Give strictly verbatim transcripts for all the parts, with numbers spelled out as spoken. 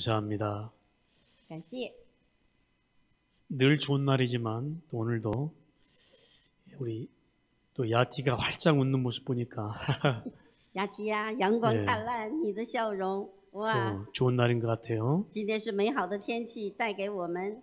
감사합니다. 感谢。 늘 좋은 날이지만 또 오늘도 우리 또 야티가 활짝 웃는 모습 보니까 雅琪呀，阳光 네 灿烂，你的笑容，哇， 또 좋은 날인 것 같아요. 今天是美好的天气，带给我们。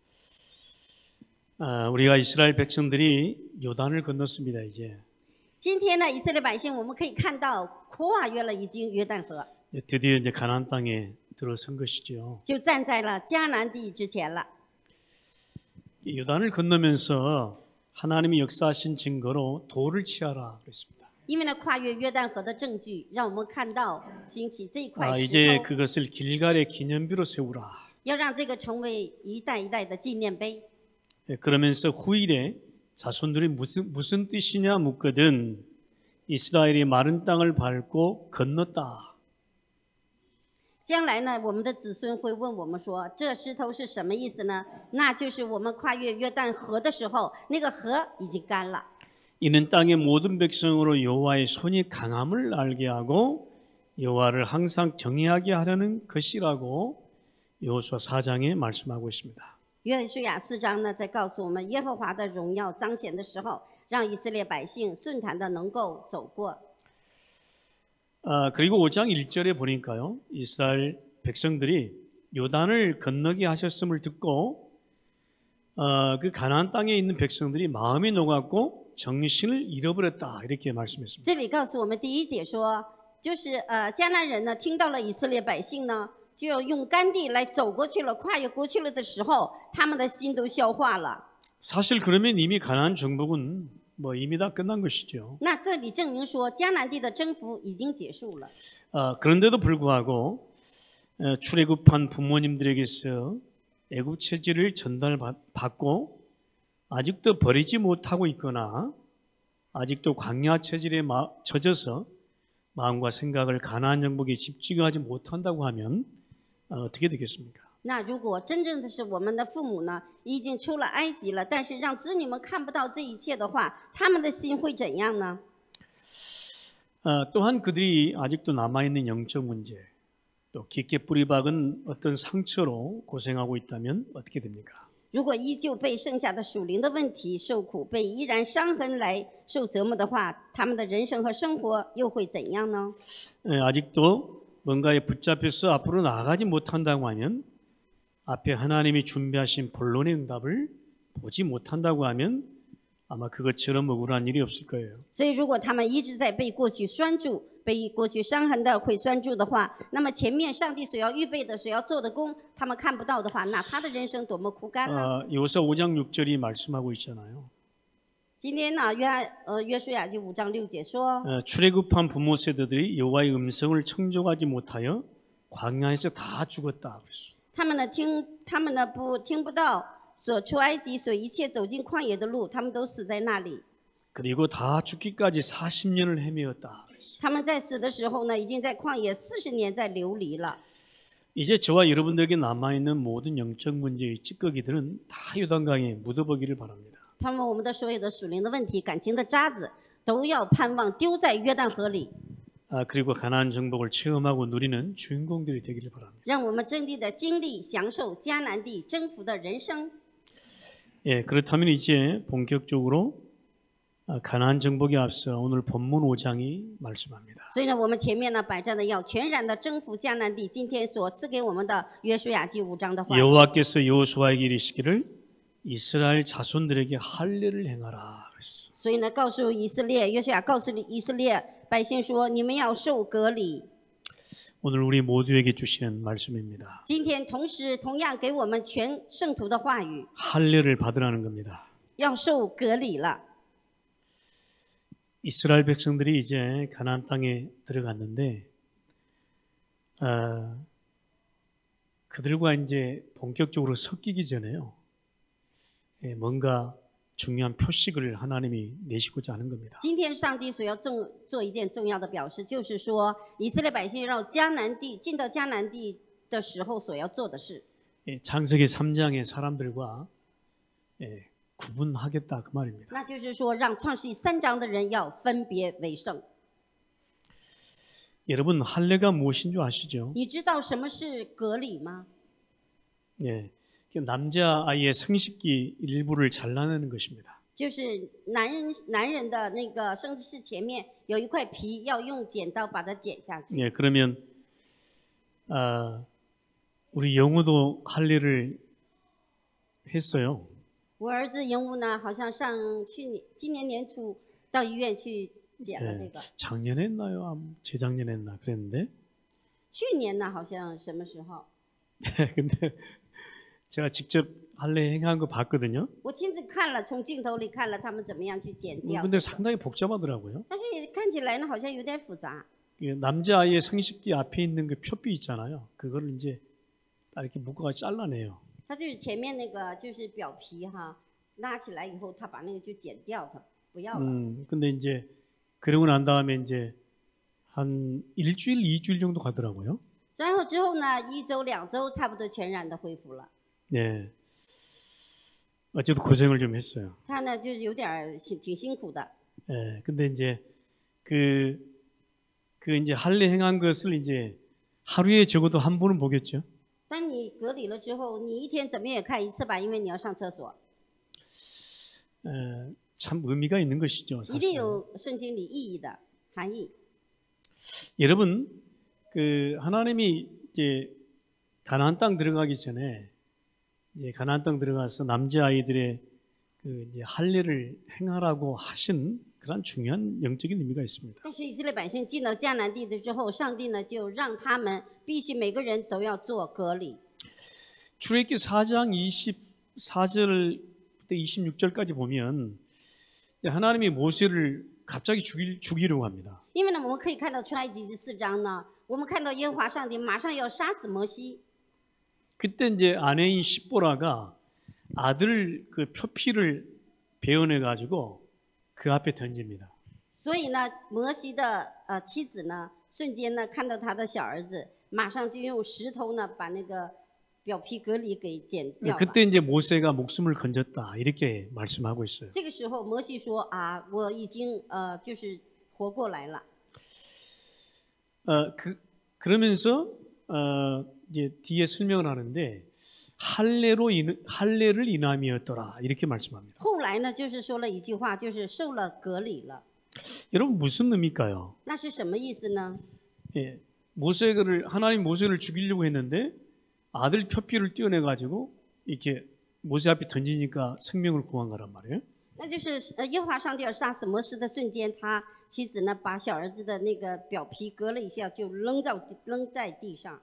아, 우리가 이스라엘 백성들이 요단을 건넜습니다. 이제 今天呢，以色列百姓我们可以看到跨越了已经约旦河， 이제 드디어 이제 가나안 땅에 들어선 것이죠. 就站在了迦南地之前了。 이 요단을 건너면서 하나님이 역사하신 증거로 돌을 치하라 그랬습니다. 因为呢，跨越约旦河的证据，让我们看到兴起这一 아, 块石 이제 头， 그것을 길갈의 기념비로 세우라. 要让这个成为一代一代的纪念碑。 예, 그러면서 후일에 자손들이 무슨, 무슨 뜻이냐 묻거든 이스라엘이 마른 땅을 밟고 건넜다. 将来呢，我们的子孙会问我们说：“这石头是什么意思呢？”那就是我们跨越约旦河的时候，那个河已经干了。 이는 땅의 모든 백성으로 여호와의 손이 강함을 알게 하고 여호와를 항상 경외하게 하려는 것이라고 여호수아 사 장에 말씀하고 있습니다. 约书亚四章呢，在告诉我们耶和华的荣耀彰显的时候，让以色列百姓顺坦的能够走过。 아, 그리고 오 장 일 절에 보니까요. 이스라엘 백성들이 요단을 건너게 하셨음을 듣고 어, 그 가나안 땅에 있는 백성들이 마음이 녹았고 정신을 잃어버렸다. 이렇게 말씀했습니다. 这里告诉我们第一节说，就是呃迦南人呢听到了以色列百姓呢就要用干地来走过去了，跨越过去了的时候，他们的心都消化了。 사실 그러면 이미 가나안 정복은 뭐 이미 다 끝난 것이죠. 那这里证明说迦南地的征服已经结束了。 아, 그런데도 불구하고 어, 출애굽한 부모님들에게서 애굽 체질을 전달받고 아직도 버리지 못하고 있거나 아직도 광야 체질에 마, 젖어서 마음과 생각을 가나안 정복에 집중하지 못한다고 하면 어, 어떻게 되겠습니까? 那如果真正的是我们的父母呢，已经出了埃及了，但是让子女们看不到这一切的话，他们的心会怎样呢？ 어, 또한 그들이 아직도 남아있는 영적 문제 또 깊게 뿌리박은 어떤 상처로 고생하고 있다면 어떻게 됩니까? 如果依旧被剩下的属灵的问题受苦，被依然伤痕来受折磨的话，他们的人生和生活又会怎样呢？ 예, 아직도 뭔가에 붙잡혀서 앞으로 나아가지 못한다고 하면 앞에 하나님이 준비하신 본론의 응답을 보지 못한다고 하면 아마 그것처럼 억울한 일이 없을 거예요. 所以，如果他们一直在被过去拴住，被过去伤痕的会拴住的话，那么前面上帝所要预备的、所要做的工，他们看不到的话，那他的人生多么枯干呢？ 아, 여호수아 오 장 육 절이 말씀하고 있잖아요. 今天呢，约呃约书亚记五章六节说， 어, 출애굽한 부모 세대들이 여호와의 음성을 청종하지 못하여 광야에서 다 죽었다 그랬어요. 他们呢听，他们呢不听不到所出埃及、所一切走进旷野的路，他们都死在那里。 그리고 다 죽기까지 사십 년을 헤매었다 그랬어요. 他们在死的时候呢，已经在旷野四十年在流离了。 이제 저와 여러분들에게 남아있는 모든 영적 문제의 찌꺼기들은 다 요단강에 묻어보기를 바랍니다. 他们我们的所有的属灵的问题、感情的渣子，都要盼望丢在约旦河里， 아, 그리고 가나안 정복을 체험하고 누리는 주인공들이 되기를 바랍니다. 让我们真地的经历、享受迦南地征服的人生。 예, 그렇다면 이제 본격적으로 아, 가나안 정복에 앞서 오늘 본문 오 장이 말씀합니다. 所以呢，我们前面呢摆着的要全然的征服迦南地，今天所赐给我们的约书亚记五章的话， 여호와께서 여호수아에게 이르시기를 이스라엘 자손들에게 할례를 행하라 그랬어. 所以呢，告诉以色列，约书亚告诉以色列百姓说：“你们要受割礼。” 오늘 우리 모두에게 주시는 말씀입니다. 今天同时同样给我们全圣徒的话语， 할례를 받으라는 겁니다. 要受割礼了。 이스라엘 백성들이 이제 가나안 땅에 들어갔는데 어, 그들과 이제 본격적으로 섞이기 전에요. 예, 뭔가 중요한 표식을 하나님이 내시고자 하는 겁니다. 今天上帝所要重做一件重要的表示，就是说以色列百姓让迦南地进到迦南地的时候所要做的事。 예, 창세기 삼 장의 사람들과 예, 구분하겠다 그 말입니다. 那就是说，让创世记三章的人要分别为圣。 여러분 할례가 무엇인 줄 아시죠? 你知道什么是割礼吗？ 예, 남자 아이의 생식기 일부를 잘라내는 것입니다. 就是男人男人的那个生殖室前面有一块皮，要用剪刀把它剪下去。 예, 그러면 아, 우리 영우도 할례를 했어요. 我儿子영우呢，好像上去年今年年初到医院去剪了这 예, 个。 작년에 했나요? 아, 재작년에 했나 그랬는데. 去年呢，好像什么时候？ 근데 제가 직접 할례 행한 거 봤거든요. 我亲自看了，从镜头里看了他们怎么样去剪掉。 근데 상당히 복잡하더라고요. 但是也看起来呢，好像有点复杂。 예, 남자 아이의 생식기 앞에 있는 그 표피 있잖아요. 그거를 이제 딱 이렇게 묶어가 잘라내요. 它就是前面那个就是表皮哈，拉起来以后，他把那个就剪掉，他不要了。 음, 근데 이제 그러고 난 다음에 이제 한 일주일, 이주일 정도 가더라고요. 然后之后呢，一周两周差不多全然的恢复了。 네. 어쨌든 고생을 좀 했어요. 他呢就是有点儿辛挺辛苦的。 예. 근데 이제 그, 그 이제 할례 행한 것을 이제 하루에 적어도 한 번은 보겠죠. 但你隔离了之后，你一天怎么也看一次吧，因为你要上厕所， 에, 참 의미가 있는 것이죠. 一定 사실. 有圣经里意义的含义。 여러분, 그 하나님이 이제 가나안 땅 들어가기 전에 이제 가나안 땅 들어가서 남자 아이들의 그 이제 할례를 행하라고 하신 그런 중요한 영적인 의미가 있습니다. 但是以色列百姓进到迦南地的之后，上帝呢就让他们必须每个人都要做割礼。 출애굽기 사 장 이십사 절부터 이십육 절까지 보면 하나님이 모세를 갑자기 죽일, 죽이려고 합니다. 因为呢，我们可以看到出埃及记四章呢，我们看到耶和华上帝马上要杀死摩西。 그때 이제 아내인 십보라가 아들 그 표피를 베어내 가지고 그 앞에 던집니다. 所以呢，摩西的呃妻子呢，瞬间呢看到他的小儿子，马上就用石头呢把那个表皮隔离给剪掉了。 그때 이제 모세가 목숨을 건졌다 이렇게 말씀하고 있어요. 这个时候，摩西说啊，我已经呃就是活过来了。 어, 그 그러면서 어, 이제 뒤에 설명을 하는데 할례로 인, 할례를 인함이었더라 이렇게 말씀합니다. 后来呢，就是说了一句话，就是受了割礼了。 여러분 무슨 의미일까요? 那是什么意思呢？ 예, 모세를 하나님 모세를 죽이려고 했는데 아들 표피를 떼어내 가지고 이렇게 모세 앞에 던지니까 생명을 구한 거란 말이에요. 那就是呃耶和华上帝要杀死摩西的瞬间，他妻子呢把小儿子的那个表皮割了一下，就扔到扔在地上。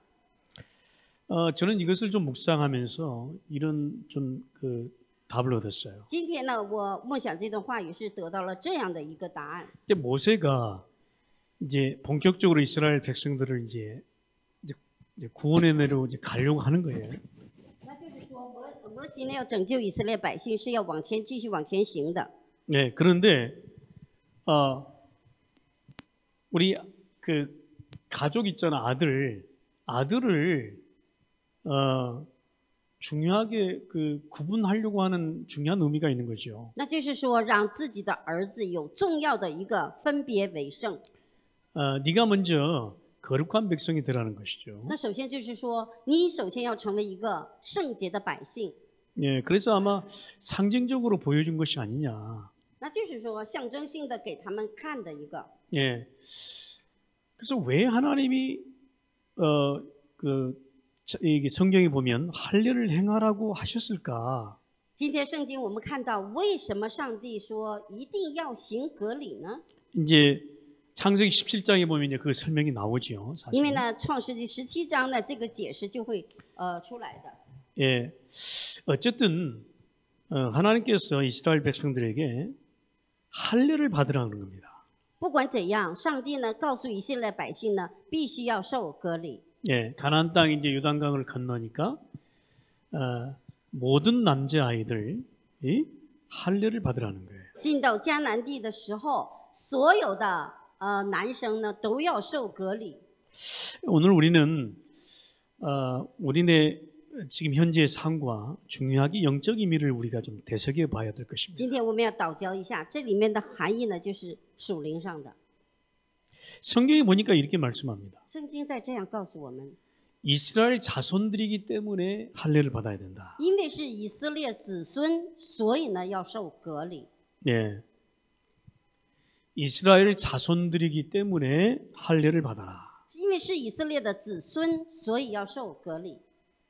어, 저는 이것을 좀 묵상하면서 이런 좀 그 답을 얻었어요. 今天呢，我默想这段话语是得到了这样的一个答案。 근데 모세가 이제 본격적으로 이스라엘 백성들을 이제, 이제, 이제 구원의 내로 이제 가려고 하는 거예요. 那就是说摩摩西呢要拯救以色列百姓，是要往前继续往前行的。 네, 그런데 어, 우리 그 가족 있잖아 아들 아들을 어, 중요하게 그 구분하려고 하는 중요한 의미가 있는 거죠. 那就是说，让自己的儿子有重要的一个分别为圣。 어, 네가 먼저 거룩한 백성이 되라는 것이죠. 那首先就是说，你首先要成为一个圣洁的百姓。 예, 그래서 아마 상징적으로 보여준 것이 아니냐. 那就是说，象征性的给他们看的一个。 예. 그래서 왜 하나님이 어, 그 이게 성경에 보면 할례를 행하라고 하셨을까? 今天圣经我们看到，为什么上帝说一定要行割礼呢？ 이제 창세기 십칠 장에 보면 이제 그 설명이 나오죠. 因 사실. 为呢，创世纪十七章呢，这个解释就会呃出来的。 예. 어쨌든 어, 하나님께서 이스라엘 백성들에게 할례를 받으라는 겁니다. 不管怎样，上帝呢告诉以色列百姓呢，必须要受割礼。 예, 가나안 땅 이제 요단강을 건너니까 어, 모든 남자 아이들이 할례를 받으라는 거예요. 进到迦南地的时候，所有的呃男生呢都要受割礼。 오늘 우리는 어, 우리네 지금 현재의 삶과 중요하게 영적 의미를 우리가 좀 되새겨 봐야 될 것입니다. 今天我们要导教一下，这里面的含义呢，就是属灵上的。 성경에 보니까 이렇게 말씀합니다. 圣经在这样告诉我们， 이스라엘 자손들이기 때문에 할례를 받아야 된다. 因为是以色列子孙，所以呢要受割礼。 예. 이스라엘 자손들이기 때문에 할례를 받아라. 因为是以色列的子孙，所以要受割礼。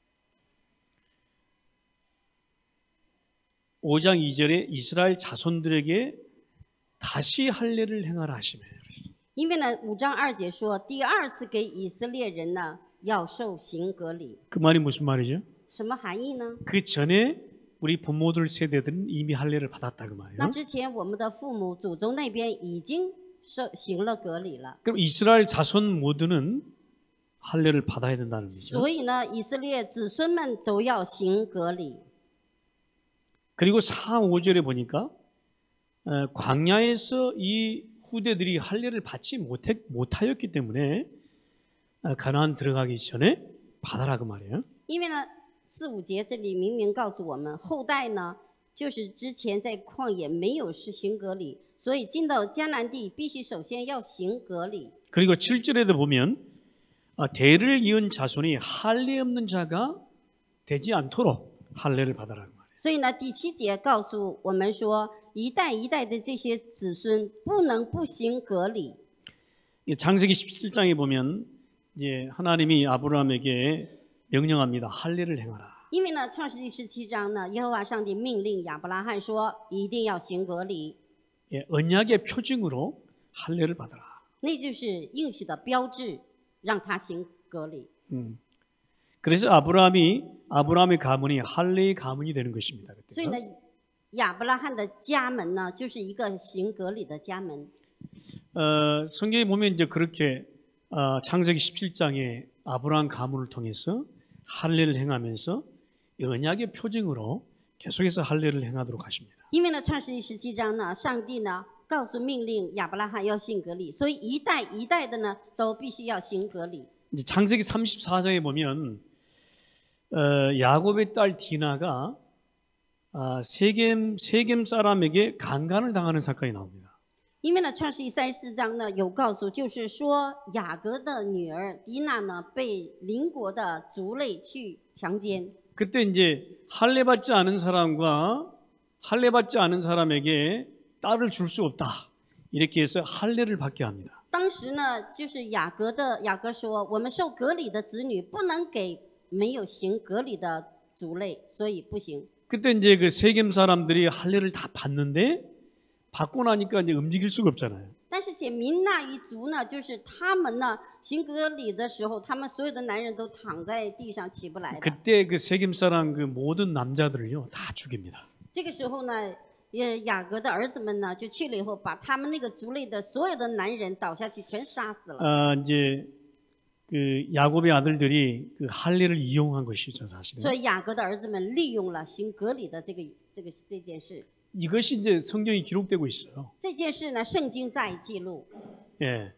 오 장 이 절에 이스라엘 자손들에게 다시 할례를 행하라 하시며. 因为呢，五章二节说，第二次给以色列人呢要受行割礼， 그 말이 무슨 말이죠? 什么含义呢？ 그 전에 우리 부모들 세대들은 이미 할례를 받았다 그 말이에요. 那之前我们的父母祖宗那边已经受行了割礼了， 그럼 이스라엘 자손 모두는 할례를 받아야 된다는 거죠. 所以呢，以色列子孙们都要行割礼。 그리고 사, 오 절에 보니까 어, 광야에서 이 후대들이 할례를 받지 못했, 못하였기 때문에 어, 가나안 들어가기 전에 받아라 그 말이에요. 因为呢，四五节这里明明告诉我们，后代呢就是之前在旷野没有实行割礼，所以进到迦南地必须首先要行割礼。 그리고 칠 절에도 보면 어, 대를 이은 자손이 할례 없는 자가 되지 않도록 할례를 받아라 그 말이에요. 所以呢，第七节告诉我们说，一代一代的这些子孙不能不行割礼。 창세기 십칠 장에 보면 이제 하나님이 아브라함에게 명령합니다. 할례를 행하라. 因为呢，创世纪十七章呢，耶和华上帝命令亚伯拉罕说，一定要行割礼， 예, 언약의 표징으로 할례를 받아라. 那就是应许的标志，让他行割礼。 음. 그래서 아브라함이 아브라함의 가문이 할례의 가문이 되는 것입니다. 所以呢，亚伯拉罕的家门呢，就是一个行割礼的家门。 어, 성경에 보면 이제 그렇게 어, 창세기 십칠 장에 아브라함 가문을 통해서 할례를 행하면서 언약의 표징으로 계속해서 할례를 행하도록 하십니다. 因为呢，创世纪十七章呢，上帝呢告诉命令亚伯拉罕要行割礼，所以一代一代的呢都必须要行割礼。 이제 창세기 삼십사 장에 보면 어, 야곱의 딸 디나가 아, 세겜 세겜 사람에게 강간을 당하는 사건이 나옵니다. 因为呢，创世纪三十四章呢有告诉，就是说雅各的女儿迪娜呢被邻国的族类去强奸。 그때 이제 할례 받지 않은 사람과 할례 받지 않은 사람에게 딸을 줄 수 없다. 이렇게 해서 할례를 받게 합니다. 当时呢，就是雅各的雅各说，我们受割礼的子女不能给没有行割礼的族类，所以不行。 그때 이제 그 세겜 사람들이 할례를 다 받는데 받고 나니까 이제 움직일 수가 없잖아요. 但是写民那一族呢，就是他们呢行割礼的时候，他们所有的男人都躺在地上起不来的。 그때 그 세겜 사람 그 모든 남자들을요 다 죽입니다. 这个时候呢，也雅各的儿子们呢就去了以后，把他们那个族类的所有的男人倒下去全杀死了。 아, 이제 그 야곱의 아들들이 그 할례를 이용한 것이죠, 사실은. 所以雅各的儿子们利用了行割礼的这个这个这件事。 이것이 이제 성경이 기록되고 있어요. 这件事呢，圣经在记录。 예.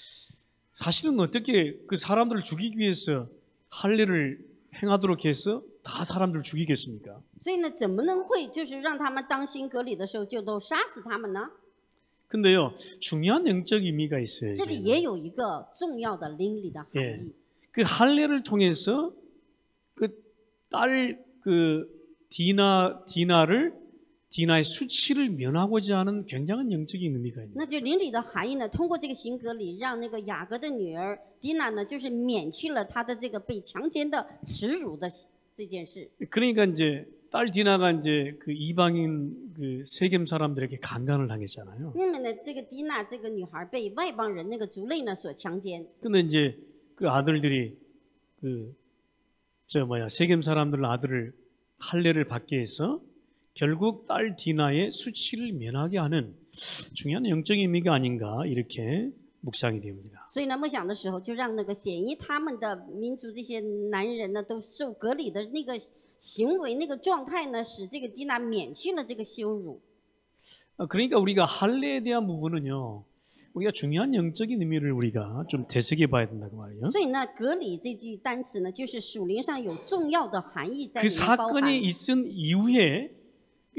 사실은 어떻게 그 사람들을 죽이기 위해서 할례를 행하도록 해서 다 사람들을 죽이겠습니까? 所以呢，怎么能会就是让他们当行割礼的时候就都杀死他们呢？ 근데요, 중요한 영적 의미가 있어요. 这里 이게는. 也有一个重要的灵里的含 예. 义。 그 할례를 통해서 그 딸 그 디나 디나를 디나의 수치를 면하고자 하는 굉장한 영적인 의미가 있는. 那就灵里的含义呢，通过这个行割礼，让那个雅各的女儿迪娜呢，就是免去了她的这个被强奸的耻辱的这件事。 그러니까 이제 딸 디나가 이제 그 이방인 그 세겜 사람들에게 강간을 당했잖아요. 因为呢，这个迪娜这个女孩被外邦人那个族类呢所强奸。 근데 이제 그 아들들이 그 저 뭐야 세겜 사람들 아들을 할례를 받게 해서 결국 딸 디나의 수치를 면하게 하는 중요한 영적인 의미가 아닌가 이렇게 묵상이 됩니다. 所以呢，默想的时候就让那个显依他们的民族这些男人呢，都受割礼的那个行为、那个状态呢，使这个迪娜免去了这个羞辱。 그러니까 우리가 할례에 대한 부분은요, 우리가 중요한 영적인 의미를 우리가 좀 되새겨 봐야 된다고 말이에요. 所以呢，割礼这句单词呢，就是属灵上有重要的含义在 그 里面包含。 사건이 있은 이후에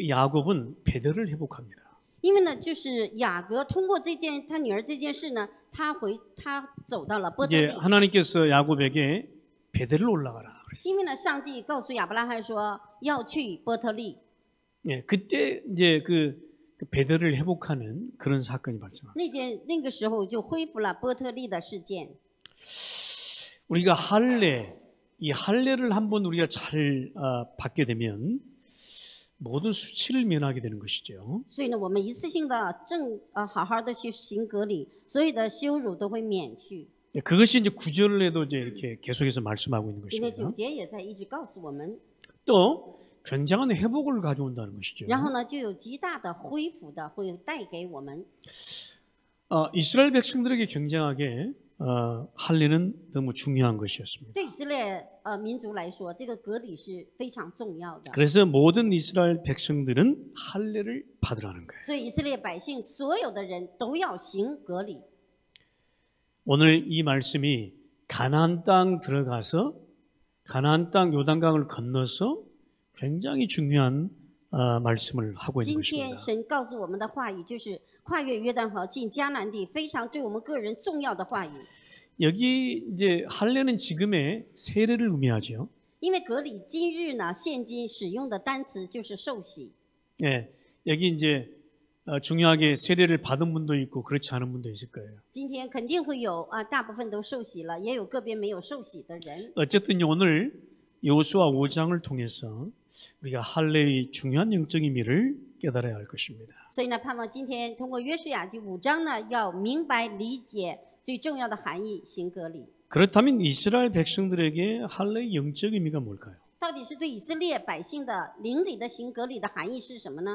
야곱은 베델을 회복합니다. 因为呢，就是雅各通过这件他女儿这件事呢， 他回他走到了波特 이제 利， 하나님께서 야곱에게 베델을 올라가라 그랬어요. 因为呢，上帝告诉亚伯拉罕说要去波特利。 예, 그때 이제 그, 그 베델을 회복하는 그런 사건이 발생합니다. 那件那个时候就恢复了波特利的事件。 우리가 할례, 이 할례를 한번 우리가 잘 어, 받게 되면 모든 수치를 면하게 되는 것이죠. 所以呢，我们一次性的正呃好好的去行割礼，所有的羞辱都会免去。 예, 그것이 이제 구절에도 이제 이렇게 계속해서 말씀하고 있는 今天九 것입니다. 节也在一直告诉我们， 또 굉장한 회복을 가져온다는 것이죠. 然后呢，就有极大的恢复的会带给我们。 어, 이스라엘 백성들에게 굉장하게 어, 할례는 너무 중요한 것이었습니다. 对以色列呃民族来说，这个割礼是非常重要的。 그래서 모든 이스라엘 백성들은 할례를 받으라는 거예요. 所以以色列百姓所有的人都要行割礼。 오늘 이 말씀이 가나안 땅 들어가서 가나안 땅 요단강을 건너서 굉장히 중요한 어, 말씀을 하고 있는 今天 것입니다. 神告诉我们的话语，就是跨越约旦河进迦南地，非常对我们个人重要的话语。 여기 이제 할례는 지금의 세례를 의미하죠. 因为割礼今日呢，现今使用的单词就是受洗。 예, 여기 이제 어, 중요하게 세례를 받은 분도 있고 그렇지 않은 분도 있을 거예요. 今天肯定会有啊，大部分都受洗了，也有个别没有受洗的人。 어쨌든 오늘 여호수아 오 장을 통해서 우리가 할례의 중요한 영적 의미를 깨달아야 할 것입니다. 所以呢，盼望今天通过约书亚记五章呢，要明白理解最重要的含义，行割礼。 그렇다면 이스라엘 백성들에게 할례의 영적 의미가 뭘까요? 到底是对以色列百姓的灵里的行割礼的含义是什么呢？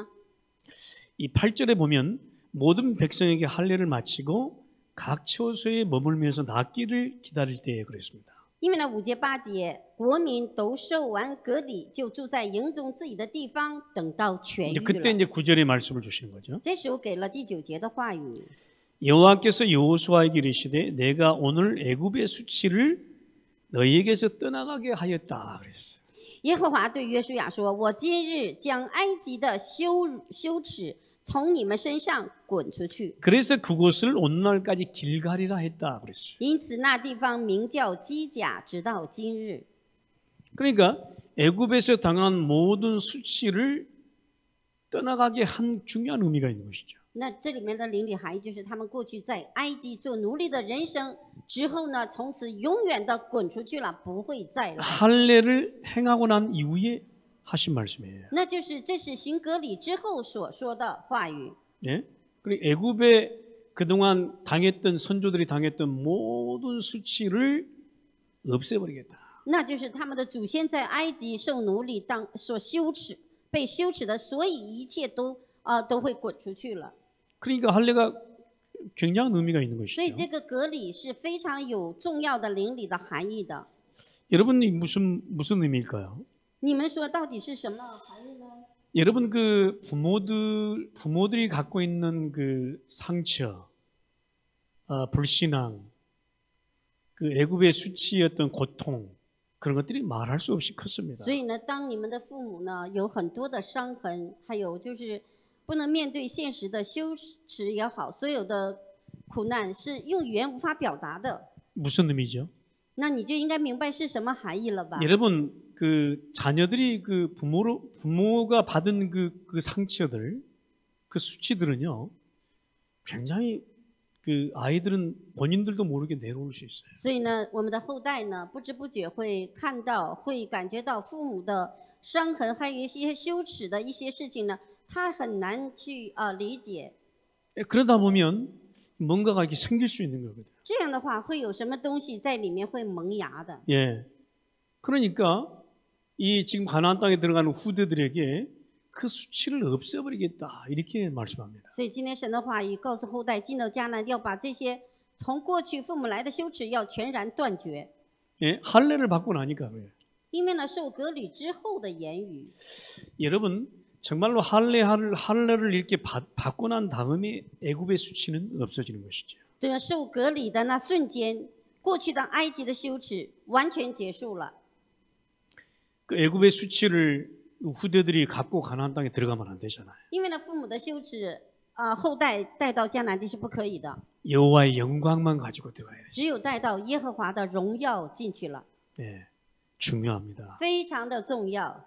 이 팔 절에 보면 모든 백성에게 할례를 마치고 각 처소에 머물면서 낫기를 기다릴 때에 그랬습니다. 因为呢，五节八节，国民都受完割礼，就住在营中自己的地方，等到痊 이제 愈 그때 了。 이제 구 절의 말씀을 주시는 거죠. 这时候给了第九节的话语。 여호와께서 여호수아에게 이르시되 내가 오늘 애굽의 수치를 너희에게서 떠나가게 하였다 그랬어요. 耶和华对约书亚说：“我今日将埃及的羞辱羞耻从你们身上滚出去。 그래서 그곳을 오늘날까지 길갈이라 했다 그랬어요. 因此那地方名叫基甲，直到今日。 그러니까 애굽에서 당한 모든 수치를 떠나가게 한 중요한 의미가 있는 것이죠. 那这里面的灵里含义就是他们过去在埃及做奴隶的人生之后呢，从此永远的滚出去了，不会再来。 할례를 행하고 난 이후에 하신 말씀이에요. 那就是这是行割礼之后所说的话语。 예? 그리고 애굽에 그동안 당했던 선조들이 당했던 모든 수치를 없애버리겠다. 那就是他们的祖先在埃及受奴隶当所羞耻、被羞耻的，所以一切都呃都会滚出去了。 그러니까 할례가 굉장한 의미가 있는 所以 것이죠. 这个割礼是非常有重要的灵里的含义的。 여러분 이 무슨 무슨 의미일까요? 你们说到底是什么含义呢？ 여러분 그 부모들 부모들이 갖고 있는 그 상처, 어, 불신앙, 그 애굽의 수치였던 고통 그런 것들이 말할 수 없이 컸습니다. 所以呢，当你们的父母呢有很多的伤痕，还有就是不能面对现实的羞耻也好，所有的苦难是用语言无法表达的。 무슨 의미죠? 那你就应该明白是什么含义了吧？ 여러분 그 자녀들이 그 부모로 부모가 받은 그, 그 상처들, 그 수치들은요, 굉장히 그 아이들은 본인들도 모르게 내려올 수 있어요. 所以呢，我们的后代呢，不知不觉会看到，会感觉到父母的伤痕，还有一些羞耻的一些事情呢，他很难去呃理解。 그러다 보면 뭔가가 이렇게 생길 수 있는 거거든요. 这样的话，会有什么东西在里面会萌芽的？ 예. 그러니까 이 지금 가나안 땅에 들어가는 후대들에게 그 수치를 없애버리겠다 이렇게 말씀합니다. 所以今天神的话语告诉后代，进到迦南要把这些从过去父母来的羞耻要全然断绝。 예, 할례를 받고 나니까 그래요. 因为呢，受割礼之后的言语， 여러분 정말로 할례 할례를 이렇게 받, 받고 난 다음에 애굽의 수치는 없어지는 것이죠. 这个受割礼的那瞬间，过去的埃及的羞耻完全结束了。 그 애굽의 수치를 후대들이 갖고 가나안 땅에 들어가면 안 되잖아요. 因为呢，父母的羞耻， 呃后代带到迦南地是不可以的， 여호와의 영광만 가지고 들어가야지. 只有带到耶和华的荣耀进去了， 네, 중요합니다. 非常的重要。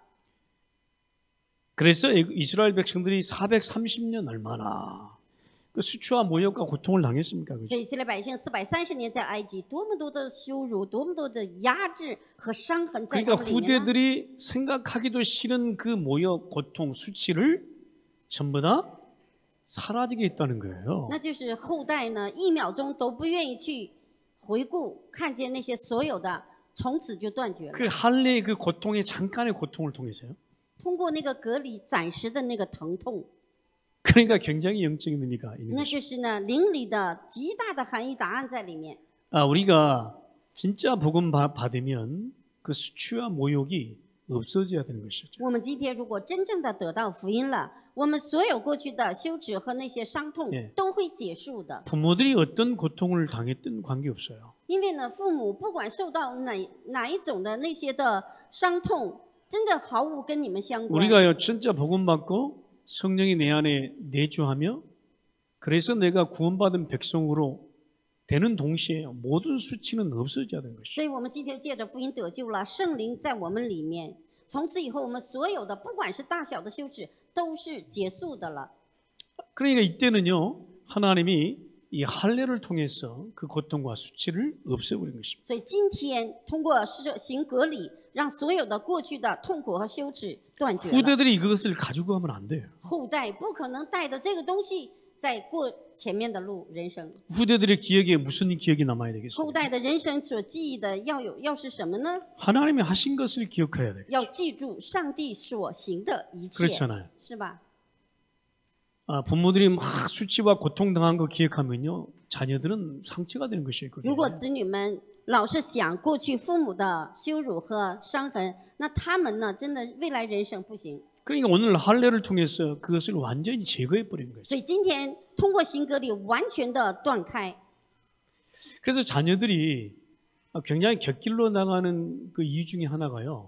그래서 이스라엘 백성들이 사백삼십 년 얼마나 그 수치와 모욕과 고통을 당했습니까? 所以以色列百姓四百三十年在埃及，多么多的羞辱，多么多的压制和伤痕在他 그러니까 们里面呢？ 후대들이 생각하기도 싫은 그 모욕, 고통, 수치를 전부 다 사라지게 했다는 거예요. 那就是后代呢，一秒钟都不愿意去回顾看见那些所有的，从此就断绝了。 그 할례의 그 고통의 잠깐의 고통을 통해서요. 通过那个隔离暂时的那个疼痛， 그러니까 굉장히 영적인 의미가 있는 那 것이죠. 就是呢灵里的极大的含义答案在里面。 아, 우리가 진짜 복음 바- 받으면 그 수치와 모욕이 없어져야 되는 것이죠. 我们今天如果真正的得到福音了，我们所有过去的羞耻和那些伤痛 예 都会结束的。 부모들이 어떤 고통을 당했든 관계없어요. 因为呢，父母不管受到哪哪一种的那些的伤痛，真的毫无跟你们相关。 우리가요 진짜 복음 받고 성령이 내 안에 내주하며 그래서 내가 구원받은 백성으로 되는 동시에 모든 수치는 없어져야 되는 것이죠. 所以我们今天借着福音得救了，圣灵在我们里面，从此以后我们所有的不管是大小的羞耻都是结束的了。 그러니까 이때는요 하나님이 이 할례를 통해서 그 고통과 수치를 없애버린 것입니다. 所以今天通过施行割礼，让所有的过去的痛苦和羞耻断绝了。 후대들이 이것을 가지고 가면 안 돼요. 后代不可能带着这个东西在过前面的路人生。 후대들의 기억에 무슨 기억이 남아야 后 되겠어요? 代的人生所记忆的要有要是什么呢？ 하나님이 하신 것을 기억해야 돼요. 要记住上帝所行的一切， 그렇잖아요. 是吧？ 아, 부모들이 막 수치와 고통 당한 거 기억하면요 자녀들은 상처가 되는 것이에요. 如果子女们老是想过去父母的羞辱和伤痕，那他们呢，真的未来人生不行。 그러니까 오늘 할례를 통해서 그것을 완전히 제거해 버린 거예요. 所以今天通过行割礼完全的断开， 그래서 자녀들이 굉장히 곁길로 나가는 그 이유 중에 하나가요.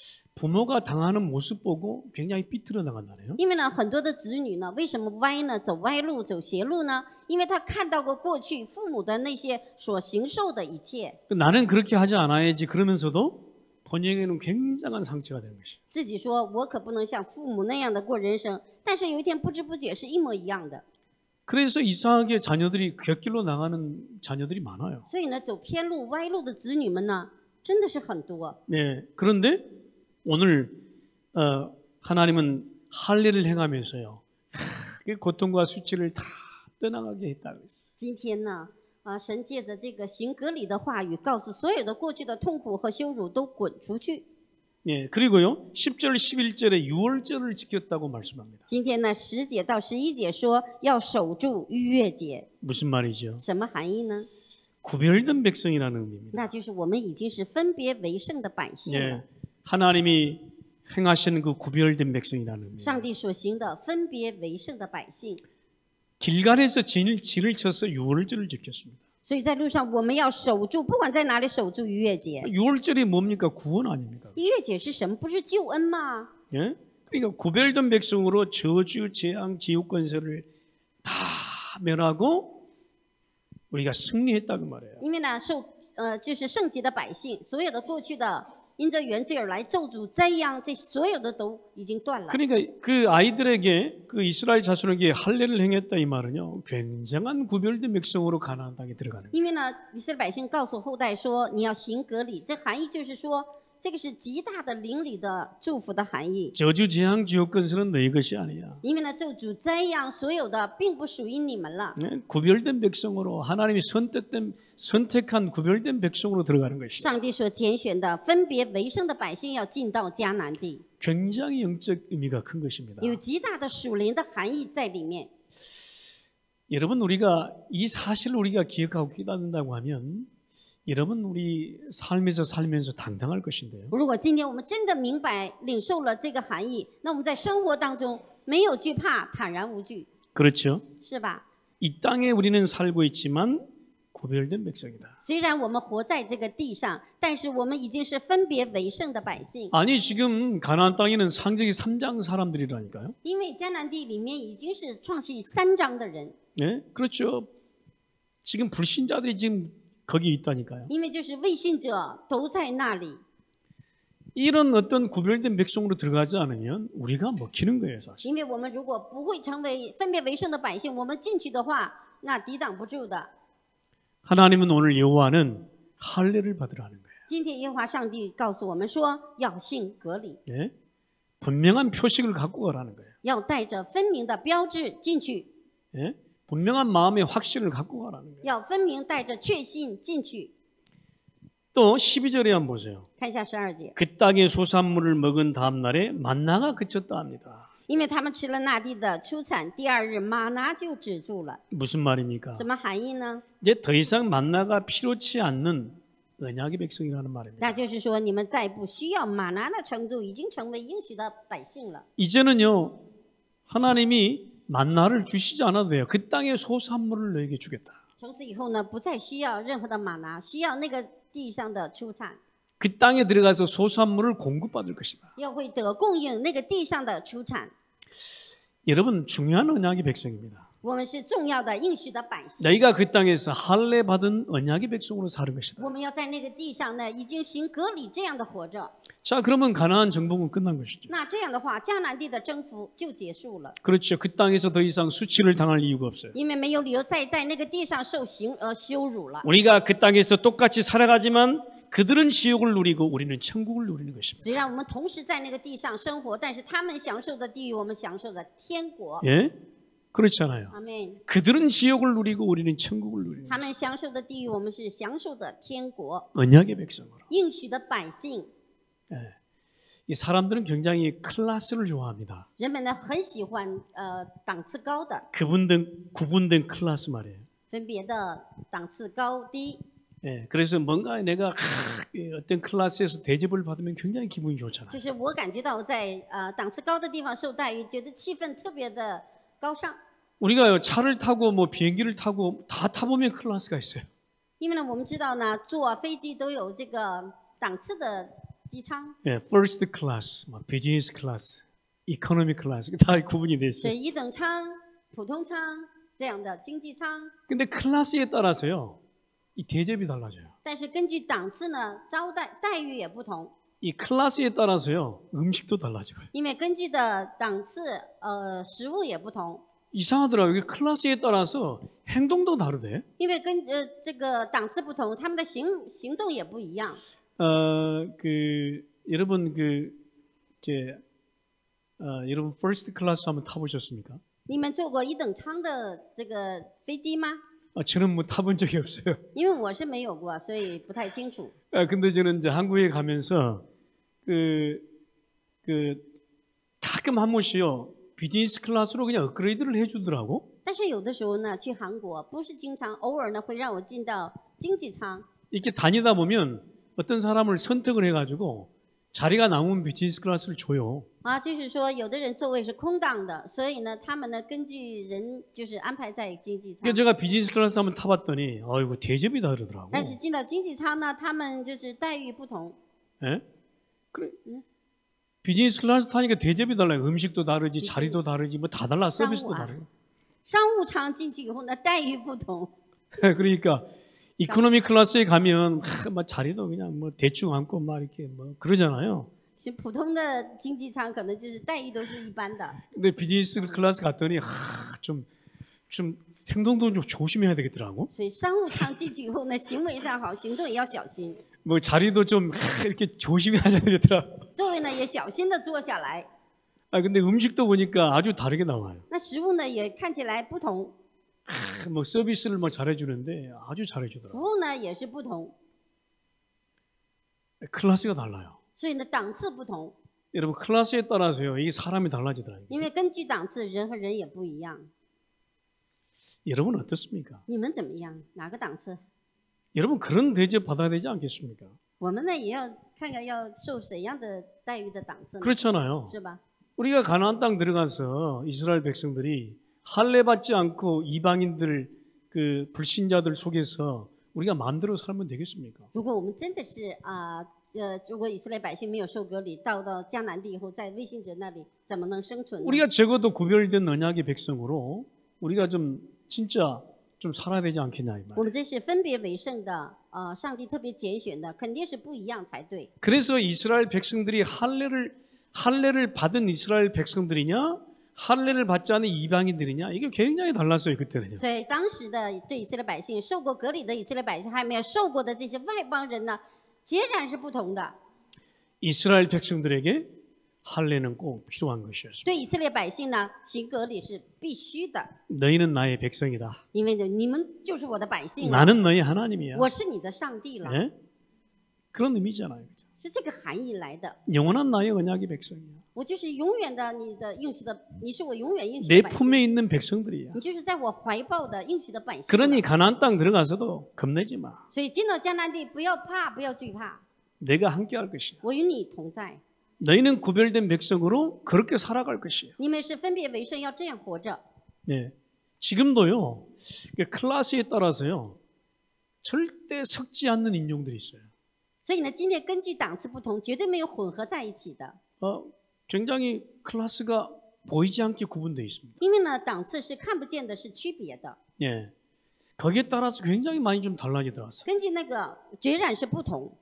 부모가 당하는 모습 보고 굉장히 삐뚤어 나간다네요. 因为呢，很多的子女呢，为什么歪呢？走歪路，走邪路呢？因为他看到过过去父母的那些所行受的一切， 나는 그렇게 하지 않아야지 그러면서도 본인에게는 굉장한 상처가 되는 것이에요. 自己说我可不能像父母那样的过人生，但是有一天不知不觉是一模一样的。 그래서 이상하게 자녀들이 곁길로 나가는 자녀들이 많아요. 所以呢，走偏路、歪路的子女们呢，真的是很多。 네, 그런데 오늘 어, 하나님은 할례를 행하면서요. 하, 그 고통과 수치를 다 떠나가게 했다고 했어요. 今天呢，啊，神借着这个行割礼的话语，告诉所有的过去的痛苦和羞辱都滚出去。 예, 그리고요. 십 절, 십일 절에 유월절을 지켰다고 말씀합니다. 今天呢，十节到十一节说要守住逾越节， 무슨 말이죠? 什么含义呢？ 구별된 백성이라는 의미입니다. 那就是我们已经是分别为圣的百姓了。 예, 하나님이 행하신 그 구별된 백성이라는 의미. 上帝所行的分别为圣的百姓， 길갈에서 진을, 진을 쳐서 유월절을 지켰습니다. 所以在路上我们要守住，不管在哪里守住逾越节。 유월절이 뭡니까? 구원 아닙니까? 逾越节是什么？不是救恩吗？ 예? 그러니까 구별된 백성으로 저주, 재앙, 지옥 권세를 다 멸하고 우리가 승리했다고 말해요. 因为呢，受呃就是圣洁的百姓，所有的过去的因着原罪而来咒诅灾殃，这所有的都已经断了。 그러니까 그 아이들에게 그 이스라엘 자손에게 할례를 행했다 이 말은요. 굉장한 구별된 백성으로 가나안 땅에 들어가는 거예요. 因为呢，以色列百姓告诉后代说，你要行割礼，这含义就是说，这个是极大的灵里的祝福的含义。 저주, 재앙, 지옥 권세는 너희 것이 아니야. 因为呢，咒诅灾殃所有的并不属于你们了。 네? 구별된 백성으로 하나님이 선택된 선택한 구별된 백성으로 들어가는 것이죠. 上帝所拣选的分别为圣的百姓要进到迦南地， 굉장히 영적 의미가 큰 것입니다. 有极大的属灵的含义在里面。 여러분 우리가 이 사실을 우리가 기억하고 깨닫는다고 하면 여러분 우리 삶에서 살면서 당당할 것인데요. 如果今天我们真的明白领受了这个含义，那我们在生活当中没有惧怕，坦然无惧， 그렇죠? 是吧？ 이 땅에 우리는 살고 있지만 구별된 백성이다. 虽然我们活在这个地上，但是我们已经是分别为圣的百姓。 아니 지금 가나안 땅에는 창세기 삼 장 사람들이라니까요. 因为迦南地里面已经是创世三章的人， 네, 그렇죠. 지금 불신자들이 지금 거기 있다니까요. 因为就是未信者都在那里。 이런 어떤 구별된 백성으로 들어가지 않으면 우리가 먹히는 거예요, 사실. 因为我们如果不会成为分别为圣的百姓，我们进去的话，那抵挡不住的。 하나님은 오늘 여호와는 할례를 받으라는 거예요. 今天耶和华上帝告诉我们说，要信隔离， 네? 분명한 표식을 갖고 가라는 거예요. 要带着分明的标志进去， 네? 분명한 마음의 확신을 갖고 가라는 거예요. 要分明带着确信进去。 또 십이 절에 한번 보세요. 看一下十二节， 그 땅의 소산물을 먹은 다음 날에 만나가 그쳤다 합니다. 因为他们吃了那地的出产，第二日玛拿就止住了。 무슨 말입니까? 什么含义呢？ 이제 더 이상 만나가 필요치 않는 언약의 백성이라는 말입니다. 那就是说，你们再不需要玛拿的程度，已经成为应许的百姓了。 이제는요 하나님이 만나를 주시지 않아도 돼요. 그 땅의 소산물을 너에게 주겠다. 从此以后呢，不再需要任何的玛拿，需要那个地上的出产， 그 땅에 들어가서 소산물을 공급받을 것이다. 要会得供应那个地上的出产。 여러분 중요한 언약의 백성입니다. 我们是重要的应许的百姓， 너희가 그 땅에서 할례 받은 언약의 백성으로 사는 것이다. 我们要在那个地上呢，已经行隔离这样的活着。 자, 그러면 가나안 정복은 끝난 것이죠. 那这样的话，迦南地的征服就结束了， 그렇죠. 그 땅에서 더 이상 수치를 당할 이유가 없어요. 因为没有理由再在那个地上受刑呃羞辱了。 우리가 그 땅에서 똑같이 살아가지만 그들은 지옥을 누리고 우리는 천국을 누리는 것입니다. 虽然我们同时在那个地上生活，但是他们享受的地狱，我们享受的天国。 예? 그렇잖아요. 阿门。 그들은 지옥을 누리고 우리는 천국을 누리는 他 것입니다. 们享受的地狱，我们是享受的天国。 언약의 백성으로. 应许的百姓， 이 사람들은 굉장히 클래스를 좋아합니다. 人们呢很喜欢呃档次高的， 구분된 구분된 클래스 말이에요. 分别的档次高低。 예, 그래서 뭔가 내가 하, 어떤 클래스에서 대접을 받으면 굉장히 기분이 좋잖아요. 就是我感觉到我在呃档次高的地方受待遇，觉得气氛特别的高尚。 우리가 차를 타고 뭐 비행기를 타고 다 타보면 클래스가 있어요. 因为呢，我们知道呢，坐飞机都有这个档次的机舱， 예, first class, 뭐 비즈니스 클래스, 이코노미 클래스 다 구분이 돼 是 있어요. 一等舱、普通舱这样的经济舱。 근데 클래스에 따라서요, 이 대접이 달라져요. 但是根据档次呢，招待待遇也不同， 이 클래스에 따라서요, 음식도 달라져요. 因为根据的档次，呃，食物也不同， 이상하더라고요. 이게 클래스에 따라서 행동도 다르대. 因为跟呃这个档次不同，他们的行行动也不一样。 어, 그 여러분 그 이렇게 어, 여러분 퍼스트 클래스 한번 타보셨습니까? 你们坐过一等舱的这个飞机吗？ 아, 저는 뭐 타본 적이 없어요. 因为我是没有过，所以不太清楚。 아, 근데 저는 이제 한국에 가면서 그, 그 가끔 한 번씩요 비즈니스 클래스로 그냥 업그레이드를 해주더라고. 但是有的时候呢，去韩国不是经常，偶尔呢会让我进到经济舱。 이렇게 다니다 보면 어떤 사람을 선택을 해가지고 자리가 남은 비즈니스 클래스를 줘요. 啊，就是说有的人座位是空档的，所以呢，他们呢根据人就是安排在经济舱 그래서 。 제가 비즈니스 클래스 한번 타봤더니 아이고 대접이 다르더라고. 但是进到经济舱呢，他们就是待遇不同。 예? 그래. 비즈니스 클래스 타니까 대접이 달라요. 음식도 다르지, 자리도 다르지, 뭐 다 달라, 서비스도 다르고. 商务舱进去以后呢，待遇不同。 그러니까 이코노미 클래스에 가면 하, 막 자리도 그냥 뭐 대충 앉고 막 이렇게 뭐 그러잖아요. 其实普通的经济舱可能就是待遇都是一般的， 근데 비즈니스 클래스 갔더니 하, 좀, 좀 행동도 좀 조심해야 되겠더라고. 所以商务舱进去以后呢，行为上好，行动也要小心， 뭐 자리도 좀 하, 이렇게 조심해야 되겠더라고. 座位呢也小心的坐下来。 아 근데 음식도 보니까 아주 다르게 나와요. 那食物呢也看起来不同， 하, 뭐 서비스를 뭐 잘해주는데 아주 服 잘해주더라고. 务呢也是不同， 클래스가 달라요. 所以呢档次不同， 여러분 클래스에 따라서요 이게 사람이 달라지더라고요. 因为根据档次，人和人也不一样。 여러분 어떻습니까? 你们怎么样？哪个档次？ 여러분 그런 대접 받아야 되지 않겠습니까? 我们呢也要看看要受怎样的待遇的档次呢， 그렇잖아요. 是吧？ 우리가 가나안 땅 들어가서 이스라엘 백성들이 할례 받지 않고 이방인들 그 불신자들 속에서 우리가 마음대로 살면 되겠습니까? 如果我们真的是啊呃，如果以色列百姓没有受割礼，到到迦南地以后，在未信者那里怎么能生存呢？ 우리가 적어도 구별된 언약의 백성으로 우리가 좀 진짜 좀 살아야 되지 않겠냐 이 我 말. 们这是分别为圣的，呃，上帝特别拣选的，肯定是不一样才对。 그래서 이스라엘 백성들이 할례를 할례를 받은 이스라엘 백성들이냐 할례를 받지 않은 이방인들이냐 이게 굉장히 달랐어요 그때는요. 所以当时的对以色列百姓，受过割礼的以色列百姓，还没有受过的这些外邦人呢，截然是不同的。 이스라엘 백성들에게 할례는 꼭 필요한 것이었습니다. 对以色列百姓呢，行割礼是必须的， 너희는 나의 백성이다. 因为呢，你们就是我的百姓了， 나는 너희 하나님이야. 我是你的上帝了， 예? 그런 의미잖아요. 그죠? 是这个含义来的。 영원한 나의 언약의 백성이야. 我就是永远的你的应许的，你是我永远应许 내 的百姓， 품에 있는 백성들이야. 你就是在我怀抱的应许的百姓。 그러니 가나안 땅 들어가서도 겁내지 마. 所以进到迦南地，不要怕，不要惧怕， 내가 함께할 것이야. 我与你同在。 너희는 구별된 백성으로 그렇게 살아갈 것이야. 你们是分别为圣，要这样活着。 네. 지금도요. 클래스에 따라서요. 절대 섞지 않는 인종들이 있어요. 所以呢，今天根据档次不同，绝对没有混合在一起的。 어, 굉장히 클래스가 보이지 않게 구분되어 있습니다. 因为呢，档次是看不见的，是区别的。 예. 거기에 따라서 굉장히 많이 좀 달라지더라고요. 根据那个截然是不同，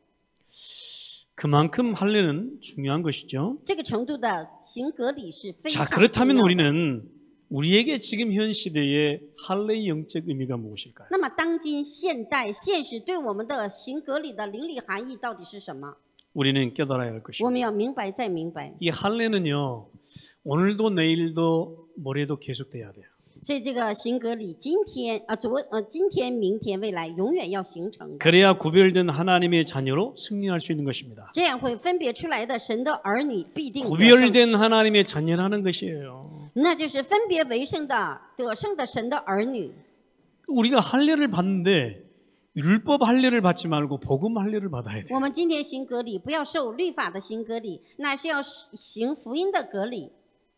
그만큼 할례는 중요한 것이죠. 这个程度的行割礼是非 자, 常重 그렇다면 要的。 우리는 우리에게 지금 현 시대의 할례의 영적 의미가 무엇일까요? 那么，当今现代现实对我们的行割礼的灵里含义到底是什么？ 우리는 깨달아야 할 我 것입니다. 们要明白再明白。 이 할례는요. 오늘도 내일도 모레도 계속돼야 돼요. 所以这个行割礼，今天啊、昨呃今天、明天、未来永远要形成的， 그래야 구별된 하나님의 자녀로 승리할 수 있는 것입니다. 这样会分别出来的神的儿女必定得胜， 구별된 하나님의 자녀라는 것이에요. 那就是分别为圣的得胜的神的儿女。 우리가 할례를 받는데 율법 할례를 받지 말고 복음 할례를 받아야 돼요. 我们今天行割礼，不要受律法的行割礼，那是要行福音的割礼。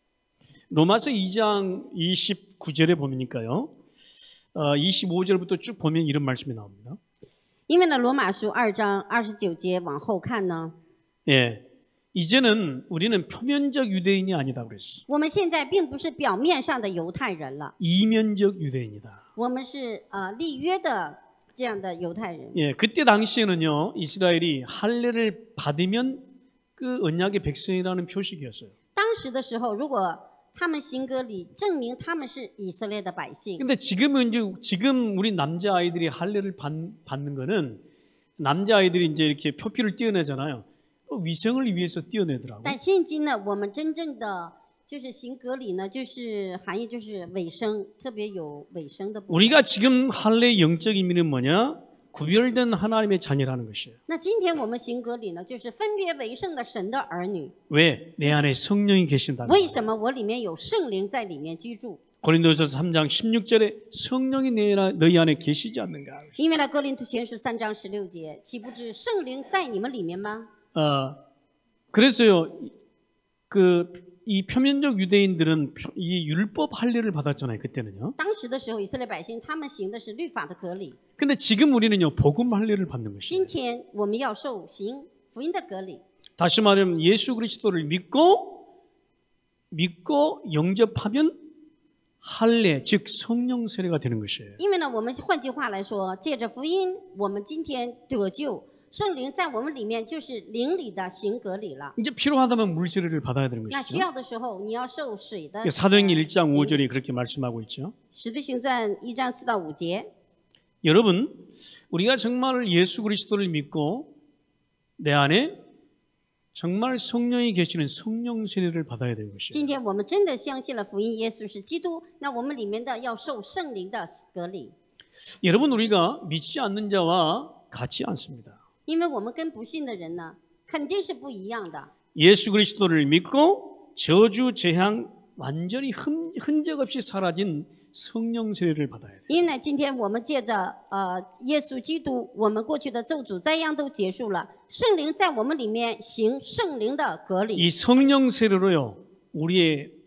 로마서 이 장 이십구 절에 보니까요. 어, 이십오 절부터 쭉 보면 이런 말씀이 나옵니다. 因为呢，罗马书二章二十九节往后看呢， 예. 이제는 우리는 표면적 유대인이 아니다 그랬어. 我们现在并不是表面上的犹太人了， 이면적 유대인이다. 我们是呃立约的这样的犹太人。 예, 그때 당시에는요. 이스라엘이 할례를 받으면 그 언약의 백성이라는 표식이었어요. 当时的时候，如果他们行割礼，证明他们是以色列的百姓。 근데 지금은 이제 지금 우리 남자 아이들이 할례를 받, 받는 거는 남자 아이들이 이제 이렇게 표피를 띄어내잖아요. 그 위생을 위해서 띄어내더라고. 但现今呢，我们真正的就是行割礼呢，就是含义就是尾声，特别有尾声的部分。 우리가 지금 할례의 영적 의미는 뭐냐? 구별된 하나님의 자녀라는 것이에요. 那今天我们行割礼呢，就是分别为圣的神的儿女。 왜? 내 안에 성령이 계신다는 为 거예요. 什么我里面有圣灵在里面居住？ 고린도서 삼 장 십육 절에 성령이 내 안에- 너희 안에 계시지 않는가? 因为呢，哥林多前书三章十六节，岂不知圣灵在你们里面吗？ 어, 그래서요. 그 이 표면적 유대인들은 표- 이 율법 할례를 받았잖아요. 그때는요. 当时的时候，以色列百姓他们行的是律法的割礼， 근데 지금 우리는요. 복음 할례를 받는 것이에요. 今天我们要受行福音的割礼。 다시 말하면 예수 그리스도를 믿고 믿고 영접하면 할례 즉 성령 세례가 되는 것이에요. 因为呢，我们换句话来说，借着福音，我们今天得救，圣灵在我们里面就是灵里的行割礼了。 이제 필요하다면 물 세례를 받아야 되는 那需 것이죠. 要的时候，你要受水的。 사도행전 일 장 오 절이 그렇게 말씀하고 있죠. 使徒行传一章四到五节， 여러분, 우리가 정말 예수 그리스도를 믿고 내 안에 정말 성령이 계시는 성령 세례를 받아야 되는 것이에요. 今天我们真的相信了福音，耶稣是基督，那我们里面的要受圣灵的割礼， 여러분, 우리가 믿지 않는 자와 같지 않습니다. 因为我们跟不信的人呢，肯定是不一样的。 예수 그리스도를 믿고 저주 재앙 완전히 흔, 흔적 없이 사라진 성령 세례를 받아야 돼요. 因为呢，今天我们借着呃耶稣基督，我们过去的咒诅灾殃都结束了，圣灵在我们里面行圣灵的割礼。 이 성령 세례로요, 우리의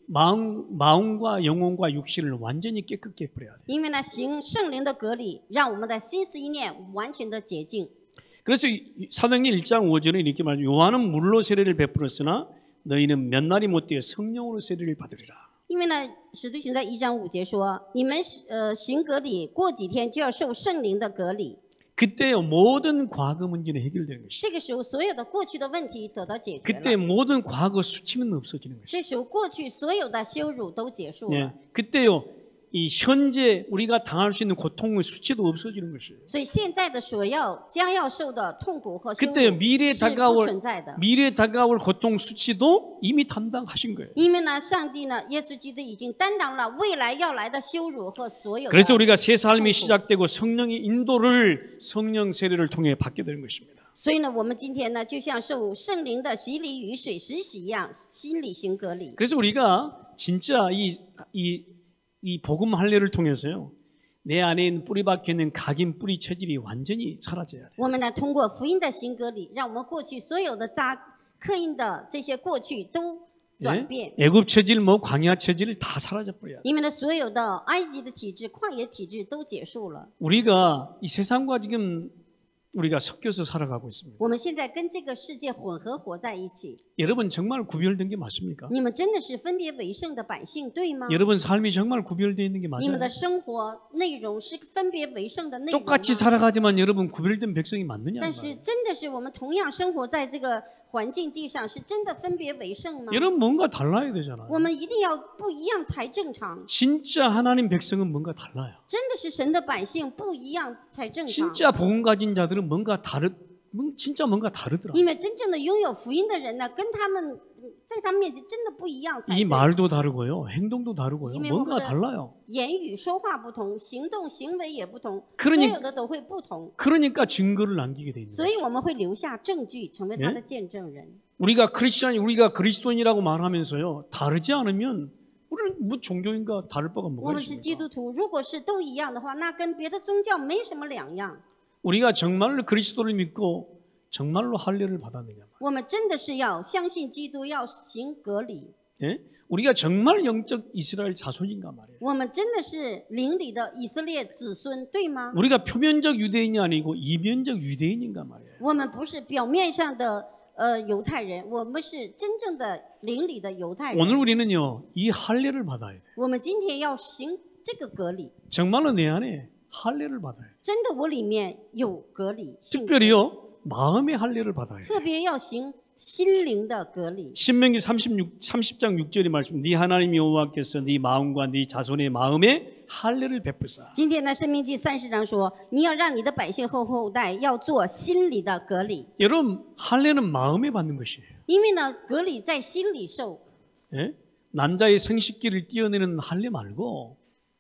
마음, 마음과 영혼과 육신을 완전히 깨끗게 버려야 돼요. 因为呢，行圣灵的隔离，让我们的心思意念完全的洁净。 그래서 사도행전 일 장 오 절에 이렇게 말하죠. 요한은 물로 세례를 베풀었으나 너희는 몇 날이 못되어 성령으로 세례를 받으리라. 因为呢，使徒行在一章五节说，你们呃行隔离，过几天就要受圣灵的隔离。 그때 모든 과거 문제는 해결되는 것이죠. 这个时候，所有的过去的问题得到解决 그때 了。 모든 과거 수치는 없어지는 것이죠. 这时候，过去所有的羞辱都结束了。 예, 그때요 이 현재 우리가 당할 수 있는 고통의 수치도 없어지는 것이에요. 所以现在的所要将要受的痛苦和羞辱 그때 미래에 是不 다가올 存在的。 미래에 다가올 고통 수치도 이미 담당하신 거예요. 因为呢，上帝呢，耶稣基督已经担当了未来要来的羞辱和所有的。 그래서 우리가 새 삶이 시작되고 성령의 인도를 성령 세례를 통해 받게 되는 것입니다. 所以呢，我们今天呢，就像受圣灵的洗礼与水实洗一样，心里行隔离。 그래서 우리가 진짜 이, 이, 이 복음 할례를 통해서요 내 안에 있는 뿌리 박혀 있는 각인 뿌리 체질이 완전히 사라져야 돼요. 我们呢，通过福音的行隔离，让我们过去所有的扎刻印的这些过去都转变。 예? 애굽 체질, 뭐 광야 체질을 다 사라져 버려야 돼. 因为呢，所有的埃及的体制、旷野体制都结束了。 우리가 이 세상과 지금 우리가 섞여서 살아가고 있습니다. 我们现在跟这个世界混合活在一起。 여러분 정말 구별된 게 맞습니까? 你们真的是分别为圣的百姓，对吗？ 여러분 삶이 정말 구별되어 있는 게 你们 맞아요? 的生活内容是分别为圣的内容吗？ 똑같이 살아가지만 여러분 구별된 백성이 맞느냐? 但是真的是我们同样生活在这个环境地上，是真的分别为圣吗？ 여러분 뭔가 달라야 되잖아요. 我们一定要不一样才正常。 진짜 하나님 백성은 뭔가 달라요. 真的是神的百姓不一样才正常。 진짜 복음 가진 자들은 뭔가 다르, 뭔- 진짜 뭔가 다르더라. 因为真正的拥有福音的人呢，跟他们在他们面前真的不一样才 이 对。 말도 다르고요, 행동도 다르고요, 이미 뭔가 뭐보다- 달라요. 言语说话不同，行动行为也不同， 그러니 所有的都会不同。 그러니까 증거를 남기게 돼 있는 所 거예요. 以我们会留下证据，成为他 예 的见证人。 우리가 크리스천이 우리가 그리스도인이라고 말하면서요 다르지 않으면 우리는 뭐 종교인가 다를 바가 我 뭐가 们是基 있습니까? 督徒，如果是都一样的话，那跟别的宗教没什么两样。 우리가 정말로 그리스도를 믿고 정말로 할례를 받았느냐? 我们真的是要相信基督，要行隔离。 예? 우리가 정말 영적 이스라엘 자손인가 말이에요. 我们真的是灵里的以色列子孙，对吗？ 우리가 표면적 유대인이 아니고 이면적 유대인인가 말이에요. 我们不是表面上的呃犹太人，我们是真正的灵里的犹太 오늘 人。 우리는요 이 할례를 받아야 돼요. 我们今天要行这个隔离， 정말로 내 안에 할례를 받아야 돼요. 真的我里面有隔离，信 특별히요 마음의 할례를 받아야 돼요. 特别要行心灵的隔离。 신명기 삼십육, 삼십 장 육 절의 말씀 네 하나님 여호와께서 네 마음과 네 자손의 마음에 할례를 베푸사. 今天呢，《生命记》三十章说，你要让你的百姓后后代要做心里的隔离， 여러분 할례는 마음에 받는 것이에요. 因为呢，隔离在心里受。 예? 남자의 생식기를 떼어내는 할례 말고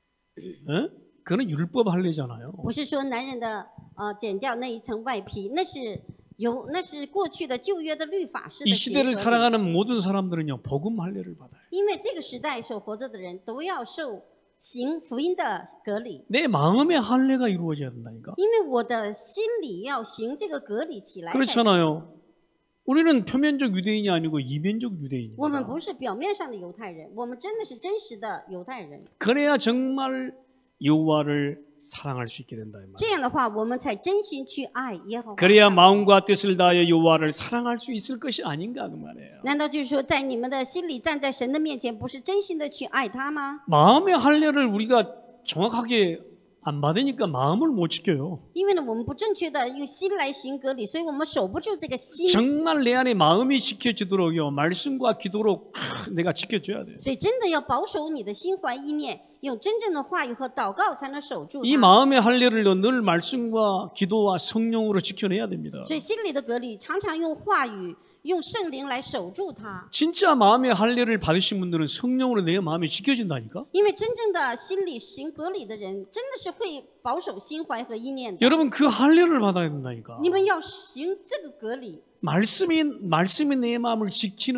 예? 그거는 율법 할례잖아요. 不是说男人的呃剪掉那一层外皮，那是有那是过去的旧约的律法式的 이 行隔 시대를 离。 살아가는 모든 사람들은요 복음 할례를 받아요. 因为这个时代所活着的人都要受行福音的隔离， 내 마음의 할례가 이루어져야 된다니까. 因为我的心里要行这个隔离起来才。 그렇잖아요. 우리는 표면적 유대인이 아니고 이면적 我们 유대인입니다. 不是表面上的犹太人，我们真的是真实的犹太人。 그래야 정말 여호와를 사랑할 수 있게 된다 이 말이에요. 这样的话，我们才真心去爱耶和华。 그래야 마음과 뜻을 다하여 여호와를 사랑할 수 있을 것이 아닌가 그 말이에요. 难道就是说，在你们的心里站在神的面前，不是真心的去爱他吗？ 마음의 할례를 우리가 정확하게 안 받으니까 마음을 못 지켜요. 因为呢，我们不正确的用心来行隔离，所以我们守不住这个心。 정말 내 안에 마음이 지켜지도록요 말씀과 기도로 아, 내가 지켜줘야 돼요. 所以真的要保守你的心怀意念，用真正的话语和祷告才能守住 이 它。 마음의 할례를 늘 말씀과 기도와 성령으로 지켜내야 됩니다. 所以心里的隔离，常常用话语、用圣灵来守住它。 진짜 마음의 할례를 받으신 분들은 성령으로 내 마음이 지켜진다니까. 因为真正的心里行隔离的人，真的是会保守心怀和意念的。 여러분 그 할례를 받아야 된다니까. 你们要行这个隔离， 말씀이 말씀이 내 마음을 지키는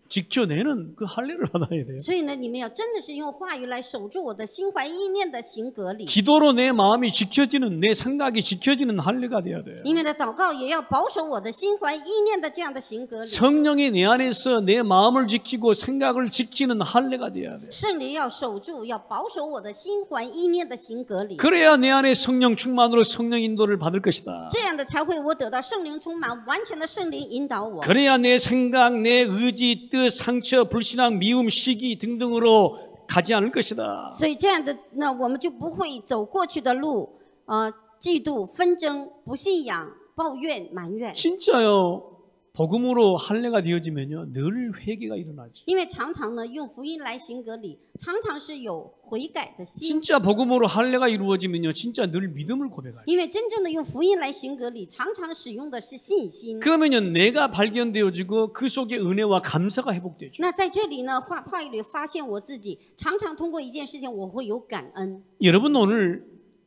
지켜내는 그 할례를 받아야 돼요. 所以呢，你们要真的是用话语来守住我的心怀意念的行格里。 기도로 내 마음이 지켜지는, 내 생각이 지켜지는 할례가 돼야 돼요. 因为呢，祷告也要保守我的心怀意念的这样的行格里。 성령이 내 안에서 내 마음을 지키고 생각을 지키는 할례가 돼야 돼요. 圣灵要守住，要保守我的心怀意念的行格里。 그래야 내 안에 성령 충만으로 성령 인도를 받을 것이다. 这样的才会我得到圣灵充满，完全的圣灵引导我。 그래야 내 생각, 내 의지, 뜻, 상처, 불신앙, 미움, 시기 등등으로 가지 않을 것이다. 所以这样的，那我们就不会走过去的路，呃，嫉妒、纷争、不信仰、抱怨、埋怨。 진짜요. 복음으로 할례가 되어지면요 늘 회개가 일어나지. 因为常常呢，用福音来行格里，常常是有悔改的心。 진짜 복음으로 할례가 이루어지면요 진짜 늘 믿음을 고백하지. 因为真正的用福音来行格里，常常使用的是信心。 그러면요 내가 발견되어지고 그 속에 은혜와 감사가 회복되죠. 那在这里呢，话话语里发现我自己，常常通过一件事情，我会有感恩。 여러분 오늘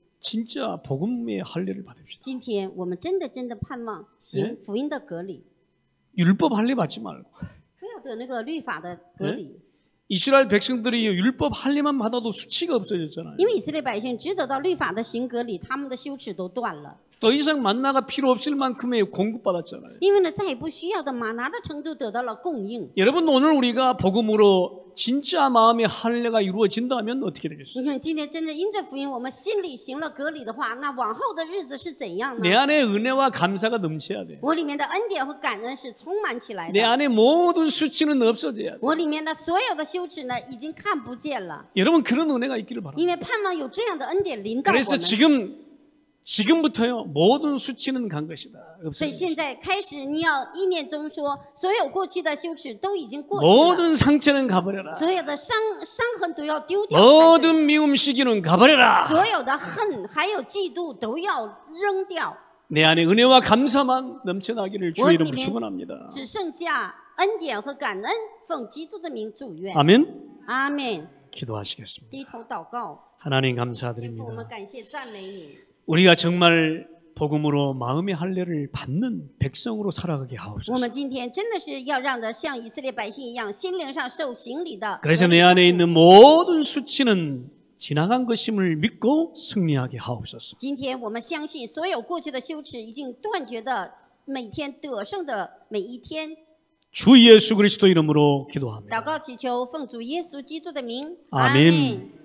진짜 복음의 할례를 받읍시다. 今天我们真的真的盼望行福音的格里， 율법 할례 받지 말고. 不要得那个律法的格里。 이스라엘 백성들이 율법 할례만 받아도 수치가 없어졌잖아요. 因为以色列百姓只得到律法的行格里，他们的羞耻都断了。 더 이상 만나가 필요 없을 만큼의 공급받았잖아요. 因为呢，再也不需要的玛拿的程度得到了供应。 여러분 오늘 우리가 복음으로 진짜 마음의 할례가 이루어진다면 어떻게 되겠어요? 你看，今天真正因着福音，我们心里行了格里的话，那往后的日子是怎样呢？ 내 안에 은혜와 감사가 넘쳐야 돼. 我里面的恩典和感恩是充满起来 내 的。 안에 모든 수치는 없어져야 돼. 我里面的所有的羞耻呢，已经看不见了。 여러분 그런 은혜가 있기를 바랍니다. 因为盼望有这样的恩典临到我 그래서 们。 지금 지금부터요 모든 수치는 간 것이다. 所以 없어요. 现在开始，你要意念中说，所有过去的羞耻都已经过去了， 모든 상처는 가버려라. 所有的伤伤痕都要丢掉才对， 모든 미움 시기는 가버려라. 所有的恨还有嫉妒都要扔掉， 내 안에 은혜와 감사만 넘쳐나기를 주의 이름으로 축원합니다. 只剩下恩典和感恩。奉基督的名祝愿， 아멘. 阿门。 기도하시겠습니다. 低头祷告， 하나님 天父，我们 감사드립니다. 感谢赞美你。 우리가 정말 복음으로 마음의 할례를 받는 백성으로 살아가게 我 하옵소서. 们今天真的是要让的像以色列百姓一样，心灵上受洗礼的。 그래서 내 안에 있는 모든 수치는 지나간 것임을 믿고 승리하게 하옵소서. 今天我们相信，所有过去的羞耻已经断绝的，每天得胜的每一天。 주 예수 그리스도 이름으로 기도합니다. 祷告祈求，奉主耶稣基督的名， 아멘.